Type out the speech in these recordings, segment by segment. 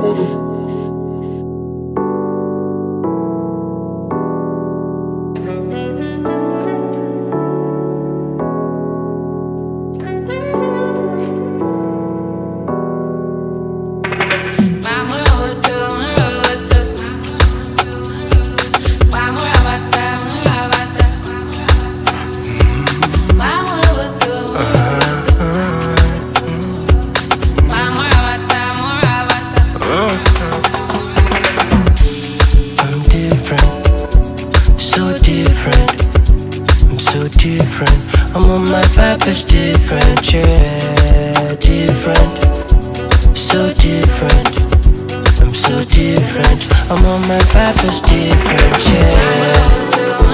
I'm on my vibe is different, yeah, different, so different. I'm so different. I'm on my vibe is different, yeah.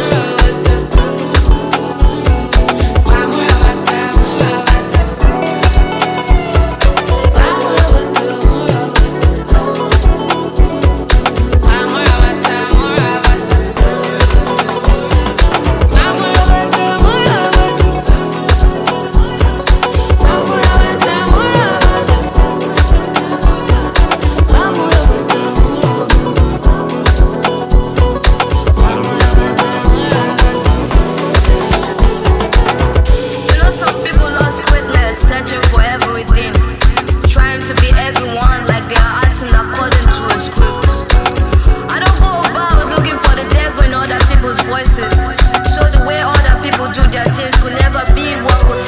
Searching for everything, trying to be everyone like they are acting according to a script. I don't go about looking for the devil in other people's voices, so the way other people do their things could never be what could